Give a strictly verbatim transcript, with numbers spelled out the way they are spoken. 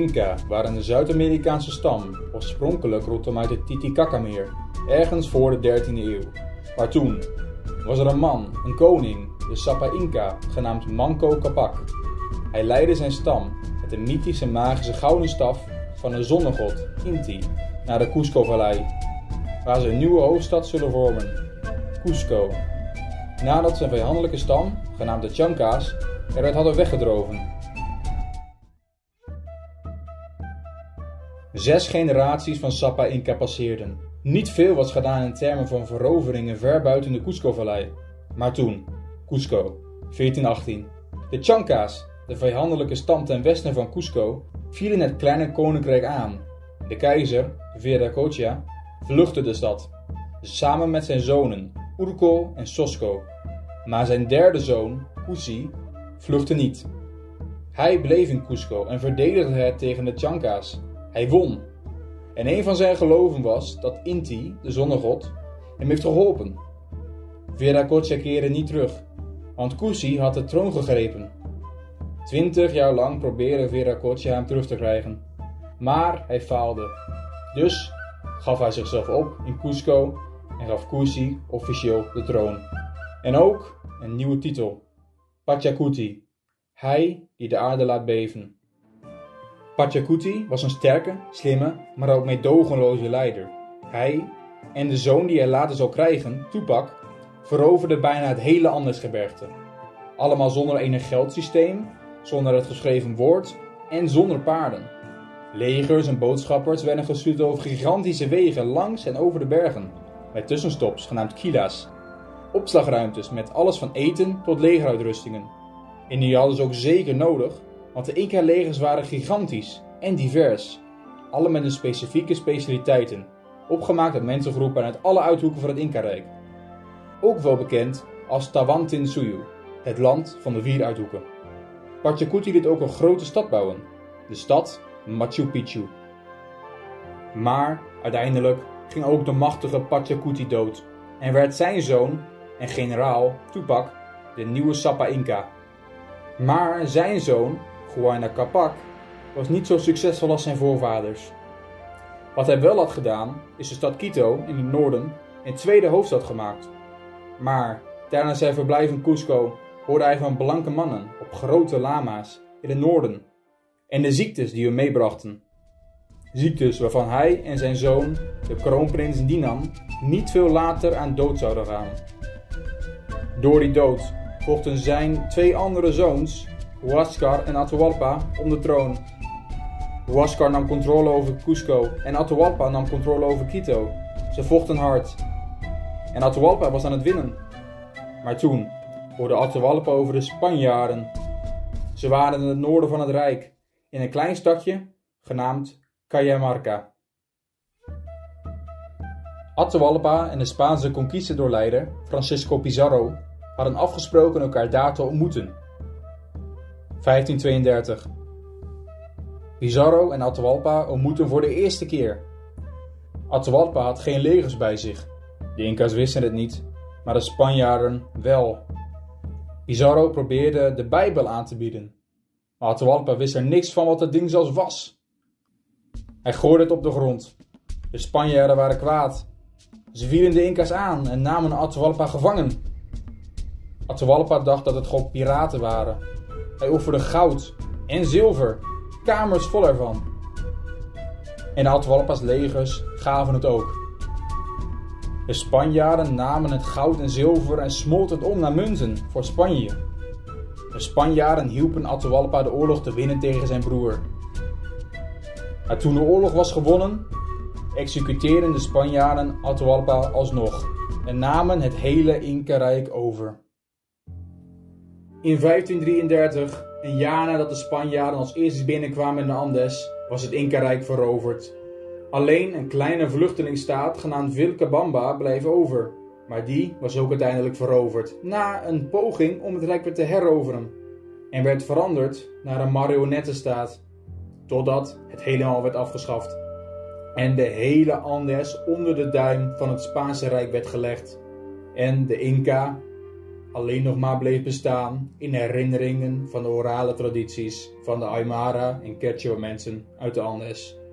Inca waren een Zuid-Amerikaanse stam, oorspronkelijk rondom uit het Titicacameer, ergens voor de dertiende eeuw. Maar toen was er een man, een koning, de Sapa Inca, genaamd Manco Capac. Hij leidde zijn stam met de mythische magische gouden staf van de zonnegod Inti naar de Cusco-vallei, waar ze een nieuwe hoofdstad zullen vormen, Cusco. Nadat zijn vijandelijke stam, genaamd de Chanca's, eruit hadden weggedroven. Zes generaties van Sapa Inca passeerden. Niet veel was gedaan in termen van veroveringen ver buiten de Cusco-vallei. Maar toen, Cusco, veertien achttien. De Chanca's, de vijandelijke stam ten westen van Cusco, vielen het kleine koninkrijk aan. De keizer, Viracocha, vluchtte de stad, samen met zijn zonen, Urco en Sosco. Maar zijn derde zoon, Cusi, vluchtte niet. Hij bleef in Cusco en verdedigde het tegen de Chanca's. Hij won. En een van zijn geloven was dat Inti, de zonnegod, hem heeft geholpen. Viracocha keerde niet terug, want Cusi had de troon gegrepen. Twintig jaar lang probeerde Viracocha hem terug te krijgen. Maar hij faalde. Dus gaf hij zichzelf op in Cusco en gaf Cusi officieel de troon. En ook een nieuwe titel. Pachacuti. Hij die de aarde laat beven. Pachacuti was een sterke, slimme, maar ook meedogenloze leider. Hij en de zoon die hij later zou krijgen, Tupac, veroverden bijna het hele Andesgebergte. Allemaal zonder enig geldsysteem, zonder het geschreven woord en zonder paarden. Legers en boodschappers werden gestuurd over gigantische wegen langs en over de bergen, met tussenstops genaamd quila's. Opslagruimtes met alles van eten tot legeruitrustingen. En die hadden ze ook zeker nodig, want de Inca-legers waren gigantisch en divers. Alle met hun specifieke specialiteiten, opgemaakt uit mensengroepen uit alle uithoeken van het Inca-rijk. Ook wel bekend als Tawantinsuyu, het land van de vier uithoeken. Pachacuti liet ook een grote stad bouwen, de stad Machu Picchu. Maar uiteindelijk ging ook de machtige Pachacuti dood en werd zijn zoon en generaal Tupac de nieuwe Sapa Inca. Maar zijn zoon, Huayna Capac, was niet zo succesvol als zijn voorvaders. Wat hij wel had gedaan, is de stad Quito in het noorden een tweede hoofdstad gemaakt. Maar tijdens zijn verblijf in Cusco hoorde hij van blanke mannen op grote lama's in het noorden en de ziektes die hun meebrachten. Ziektes waarvan hij en zijn zoon, de kroonprins Dinan, niet veel later aan dood zouden gaan. Door die dood vochten zijn twee andere zoons, Huáscar en Atahualpa, om de troon. Huáscar nam controle over Cusco en Atahualpa nam controle over Quito. Ze vochten hard. En Atahualpa was aan het winnen. Maar toen hoorde Atahualpa over de Spanjaarden. Ze waren in het noorden van het rijk, in een klein stadje genaamd Cajamarca. Atahualpa en de Spaanse conquistadorleider Francisco Pizarro hadden afgesproken elkaar daar te ontmoeten. vijftien tweeëndertig. Pizarro en Atahualpa ontmoetten voor de eerste keer. Atahualpa had geen legers bij zich. De Inca's wisten het niet, maar de Spanjaarden wel. Pizarro probeerde de Bijbel aan te bieden, maar Atahualpa wist er niks van wat het ding zelfs was. Hij gooide het op de grond. De Spanjaarden waren kwaad. Ze vielen de Inca's aan en namen Atahualpa gevangen. Atahualpa dacht dat het gewoon piraten waren. Hij offerde goud en zilver, kamers vol ervan. En Atahualpa's legers gaven het ook. De Spanjaarden namen het goud en zilver en smolten het om naar munten voor Spanje. De Spanjaarden hielpen Atahualpa de oorlog te winnen tegen zijn broer. Maar toen de oorlog was gewonnen, executeerden de Spanjaarden Atahualpa alsnog en namen het hele Inca-rijk over. In vijftien drieëndertig, een jaar nadat de Spanjaarden als eerste binnenkwamen in de Andes, was het Inca-rijk veroverd. Alleen een kleine vluchtelingenstaat genaamd Vilcabamba bleef over, maar die was ook uiteindelijk veroverd na een poging om het rijk weer te heroveren en werd veranderd naar een marionettenstaat, totdat het helemaal werd afgeschaft en de hele Andes onder de duim van het Spaanse rijk werd gelegd en de Inca alleen nog maar bleef bestaan in herinneringen van de orale tradities van de Aymara en Quechua mensen uit de Andes.